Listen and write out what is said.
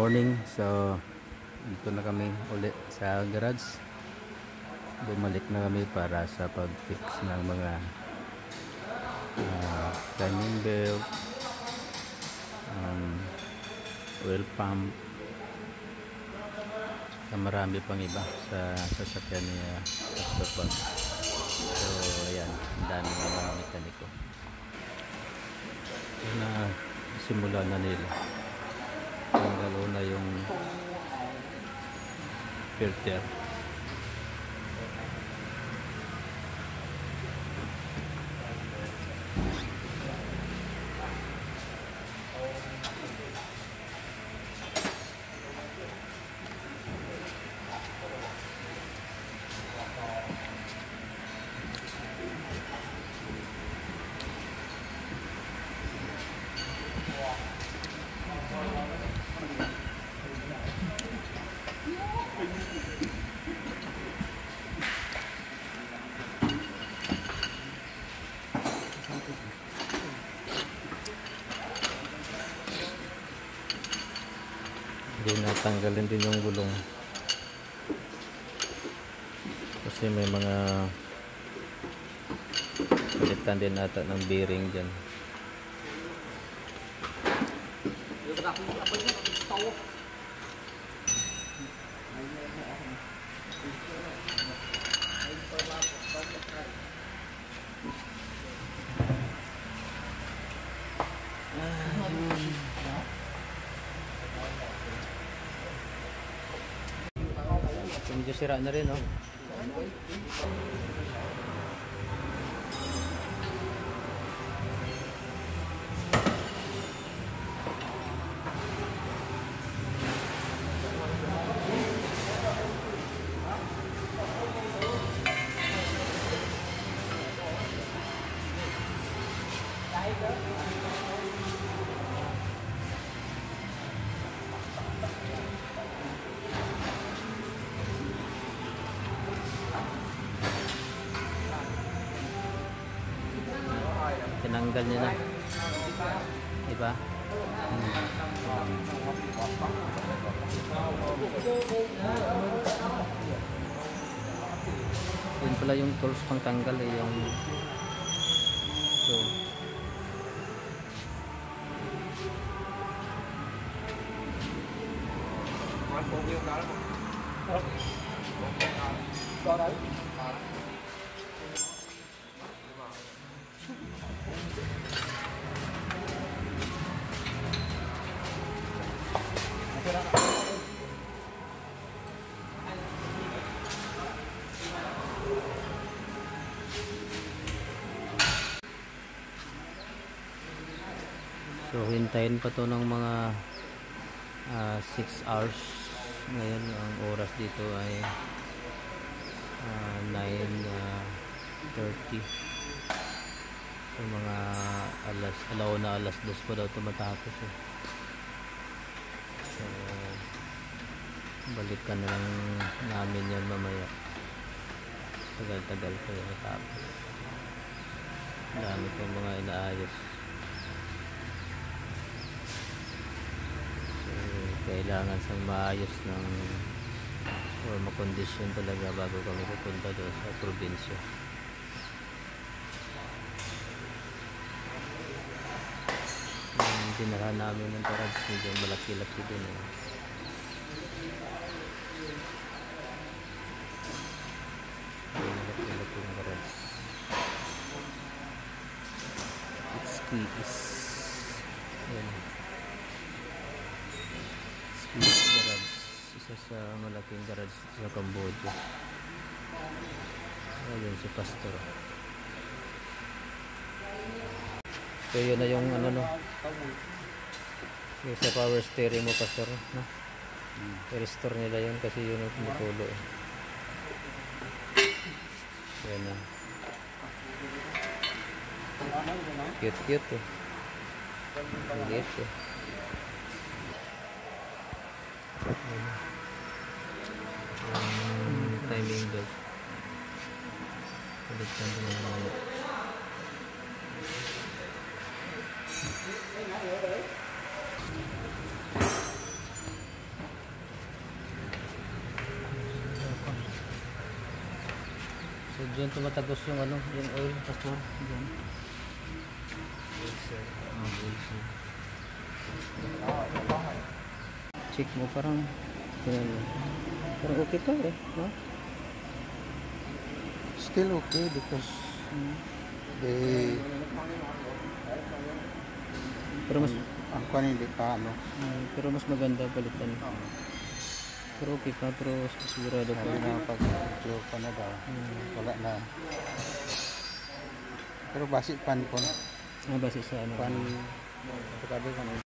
morning. So dito na kami ulit sa garage. Bumalik na kami para sa pag-fix ng mga timing belt, oil pump, at marami pang iba sa sasakyan ni Visto. So ayan, ang dami mga mekaniko na simula na nila. Lalo na yung filter. Hindi natanggalin din yung gulong kasi may mga palitan din ata ng bearing dyan. Medyo sira na rin, oh. Tinanggal niya na, diba? Yun pala yung tools pang tanggal, eh, yung so hintayin pa to ng mga 6 hours. Ngayon ang oras dito ay 9:30. So mga alas 2 pa daw ito matapos, eh. So balikan na lang namin yan mamaya. Tagal-tagal pa yung matapos. Dami pang mga inaayos. Kailangan sang maayos ng or makondisyon talaga bago kami pupunta doon sa probinsya. Dinarahan namin ng garage, medyo malaki-laki din, eh. Malaki-laki ng garage. It's keys. Ayan. Garage, isa sa malaking garage sa Cambodia. Ayun si Pastor. So yun na yung ano, no, yung sa power steering mo, Pastor, no? I-restore nila yun kasi yun yung tumutulo, eh. Yan na. Cute, eh. Liit, eh. Timing belt. Balikan din naman. Diyan tumatagos yung ano, yung oil, pastor. Diyan. Check mo parang yan. Parang okay pa eh, no? Still okay because they Pero mas ang kwan hindi pa ano. pero mas maganda palitan. Pero okay pa, pero sigurado pa. Sabi na pag medyo pa na daw. Wala na. Pero basi pan po. Base sa ano. Pan pagkabi kan